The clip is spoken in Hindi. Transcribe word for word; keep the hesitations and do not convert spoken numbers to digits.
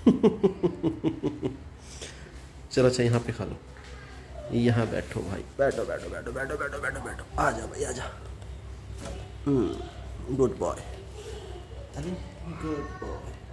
चलो अच्छा यहाँ पे खा लो, यहाँ बैठो भाई, बैठो बैठो बैठो बैठो बैठो बैठो बैठो, आ जा भाई आ जा। गुड बॉय, अरे गुड बॉय।